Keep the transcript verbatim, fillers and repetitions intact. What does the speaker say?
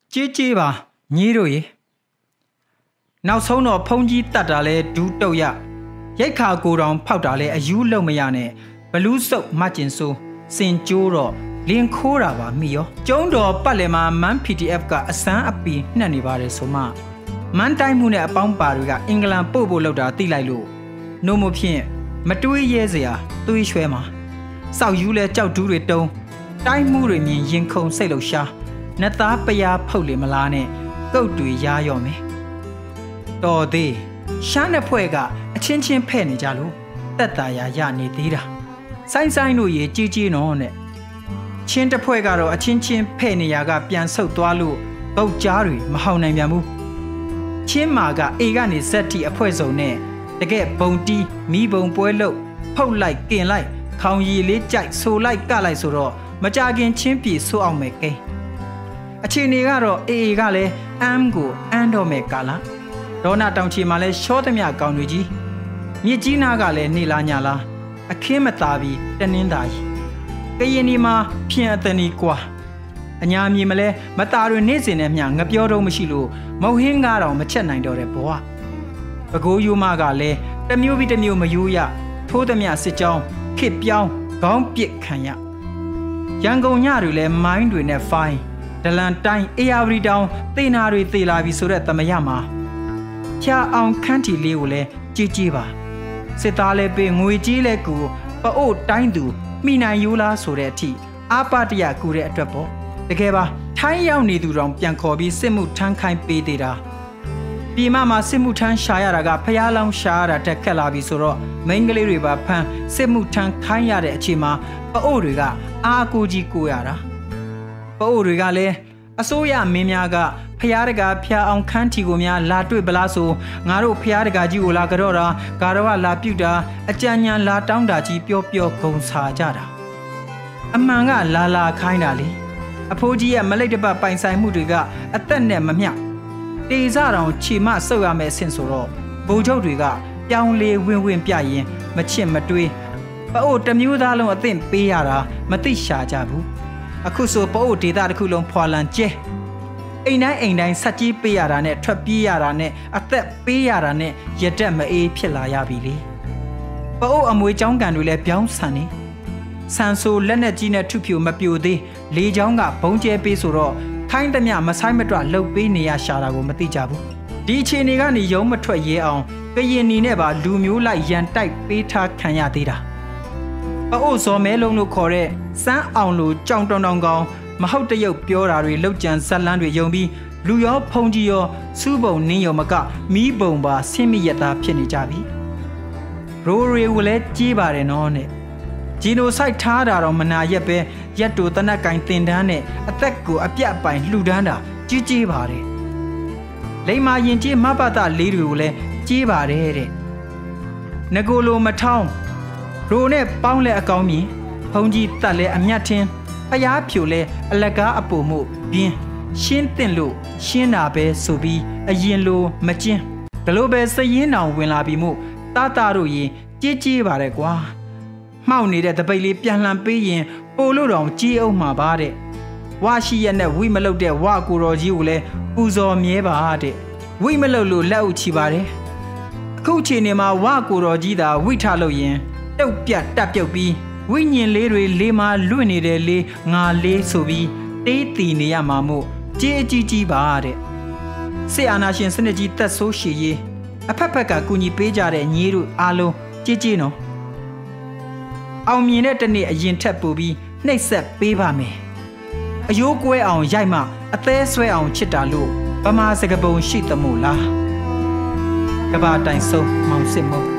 ကြေးကြေးပါညီတို့ရေနောက်ဆုံးတော့ဖုန်ကြီးတတ်တာလဲဒူးတုတ်ရရိတ်ခါကိုတောင်ဖောက်တာလဲအယူလုံမရနဲ့ဘလူးစုပ်မကျင်ဆိုးစင်ကျိုးတော့လင်းခိုးတာပါမိရောကျုံးတော်ပတ်လည်မှာမန် ပီ တီ အက်ဖ် ကအစမ်းအပီနှက်နေပါတယ်ဆိုမှမန်တိုင်းမှုနဲ့အပေါင်းပါတွေကအင်္ဂလန်ပို့ဖို့လောက်တာသိလိုက်လို့နို့မဖြင့်မတွေးရဲစရာသွေးရွှဲမှာစောက်ယူလဲကြောက်တူးတွေတုံးတိုင်းမှုတွေမြင်ရင်ခုန်စိတ်လှရှားနတ်သားပရားဖုတ်လေမလားနဲ့ကုတ်တွေရားရော့မယ်တော်သေးရှမ်းတဲ့ဖွဲ့ကအချင်းချင်းဖဲ့နေကြလို့တက်တာရရနေသေးတာဆိုင်းဆိုင်တို့ရေကြီးကြီးနော်နဲ့ချင်းတစ်ဖွဲ့ကတော့အချင်းချင်းဖဲ့နေရကပြန်ဆုတ်သွားလို့ကုတ်ကြားတွေမဟောင်နိုင်ပြန်ဘူးချင်းမာကအေကနေဇက်တီအဖွဲစုံနဲ့တကယ်ဘုံတီးမီးဘုံပွဲလို့ဖုတ်လိုက်ကင်လိုက်ခေါင်ရည်လေးကြိုက်ဆိုလိုက်ကလိုက်ဆိုတော့မကြခင်ချင်းပြေဆိုးအောင်မယ်ကိန်းအခြေအနေကတော့အေအေကလည်းအမ်ကိုအန်တော့မယ်ကာလာဒေါနာတောင်ချီမှာလဲရှောသမျှကောင်းတွေကြီးမြစ်ကြီးနားကလည်းနေလာညလားအခင်းမသားပြီးတနင်းသားကြီးကရင်ဒီမှာဖြင်အတနီကွာအညာမြေမလဲမသားတွေနေ့စဉ်နဲ့မျှငပြောတော့မရှိလို့မုံဟင်းကားတော့မချက်နိုင်တော့တဲ့ဘဝပကိုးယူမကလည်းတမျိုးပြီးတမျိုးမယူရထိုးသမျှစစ်ကြောင်းခစ်ပြောင်းခေါင်းပစ်ခံရရန်ကုန်ညတွေလည်းမိုင်းတွေနဲ့ဖိုင်းဒလန်တိုင်းအေယာဝတီတောင်သေနာတွေသေလာပြီဆိုတဲ့သမယမှာဖြာအောင်ခန်းတီလေးကိုလည်းကြည်ကြည်ပါစစ်သားလည်းပေးငွေကြီးလည်းကူပအို့တိုင်းသူမိနိုင်ယူလားဆိုတဲ့အထိအာပတရကူတဲ့အတွက်ပေါ့တကယ်ပါထိုင်းရောက်နေသူတောင်ပြန်ခေါ်ပြီးစစ်မှုထမ်းခိုင်းပေးသေးတာပြည်မမှာစစ်မှုထမ်းရှာရတာကဖျားလောင်းရှာရတာတက်ခက်လာပြီဆိုတော့မိန်းကလေးတွေပါဖမ်းစစ်မှုထမ်းခိုင်းရတဲ့အချိန်မှာပအို့တွေကအာကိုကြီးကိုရတာပအို့တွေကလည်းအစိုးရမင်းများကဖျားတကာဖျားအောင်ခန်းတီကိုများလာတွေ့ပလားဆိုငါတို့ဖျားတကာကြီးကိုလာကြတော့တာဂါရဝလာပြုတ်တာအကြံဉာဏ်လာတောင်းတာကြီးပြောပြောဂုံစာကြတာအမှန်ကလာလာခိုင်းတာလေအဖိုးကြီးရဲ့မလိတ်တပတ်ပိုင်ဆိုင်မှုတွေကအသက်နဲ့မမျှတေစတောင်ခြေမဆုပ်ရမယ်ဆင့်ဆိုတော့ဗိုလ်ချုပ်တွေကပြောင်းလေဝင်းဝင်းပြရင်မချစ်မတွေးပအို့တမျိုးသားလုံးအသင့်ပေးရတာမသိရှာကြဘူးအခုဆိုပအို့ဒေတာတစ်ခုလုံးဖွာလန်ကျဲအိမ်တိုင်းအိမ်တိုင်းဆက်ကြီးပေးရတာနဲ့ထွက်ပြေးရတာနဲ့အသက်ပေးရတာနဲ့ရတက်မအေးဖြစ်လာရပြီလေပအို့အမွေချောင်းကန်တွေလည်းပြောင်းဆန်နေဆန်ဆိုလက်နဲ့ကြီးနဲ့ထုဖြူမပြိုသေးလေချောင်းကဘုံကျဲပေးဆိုတော့ခိုင်းသမျှမဆိုင်မတွလှုပ်ပေးနေရရှာတာကိုမသိကြဘူးဒီအခြေအနေကနေရုံးမထွက်ရဲအောင်ကရင်နီနဲ့ပါလူမျိုးလိုက်ရန်တိုက်ပေးထားခံရသေးတာပအို့စော်မဲလုံးလို့ခေါ်တဲ့စမ်းအောင်လိုကြောင်တောင်တောင်ကောင်မဟုတ်တရုတ်ပြောတာတွေလောက်ကြံဇက်လန်းတွေယုံပြီးလူရောဖုန်ကြီးရောစူးပုံနင်းရောမကမီးပုံပါဆင်းမိရတာဖြစ်နေကြပြီရိုးရီကိုလည်းကြီးပါတယ်နော်နဲ့ဂျီနိုဆိုက်ထားတာတော့မနာရက်ပဲရက်တူတနက်ကင်တင်တန်းနဲ့အသက်ကိုအပြတ်အပိုင်လှူဒန်းတာကြီးကြီးပါတယ်လိမ္မာရင်ကြီးမပတလေးတွေကိုလည်းကြီးပါတယ်တဲ့ငကိုလိုမထောင်းရိုနဲ့ပေါင်းလဲအကောင်းမြင်ဖုန်ကြီးတက်လဲအမြတ်ထင်းဖျားဖြူလဲအလကားအပူမှုပြင်းရှင်းတင်လို့ရှင်းတာပဲဆိုပြီးအရင်လိုမကျင်းဒီလိုပဲစရင်တောင်ဝင်လာပြီးမှုတာတာတို့ရင်ကြီးကြီးပါတယ်ကွာမှောက်နေတဲ့တပိတ်လေးပြန်လှန်ပေးရင်ပို့လို့တောင်ကြီးအောင်မှာပါတဲ့ဝါရှိရက်နဲ့ဝိမလုတ်တဲ့ဝါကိုတော်ကြီးကိုလည်းပူဇော်မြဲပါတဲ့ဝိမလုတ်လို့လက်အုပ်ချီပါတယ်အခုချိန်နေမှာဝါကိုတော်ကြီးသာဝိထလို့ရင်တုတ်ပြတ်တက်ပြုတ်ပြီးဝိညာဉ်လေးတွေလေးမှာလွင့်နေတယ်လေးငါလေးဆိုပြီးတေးတီနေရမှာမို့ကြေးအကြီးကြီးပါတဲ့စစ်အာဏာရှင်စနစ်ကြီးတက်ဆိုးရှည်ရေးအဖက်ဖက်ကကူညီပေးကြတဲ့ညီတို့အားလုံးကြေးကြေးနော်အောင်မြင်တဲ့တနေ့အရင်ထက်ပိုပြီးနှိပ်စက်ပေးပါမယ်အယိုးကွဲအောင်ရိုက်မှအသေးဆွဲအောင်ချစ်တာလို့ဗမာစကားပုံရှိသမို့လားကဘာတိုင်ဆုံးမောင်စစ်မို့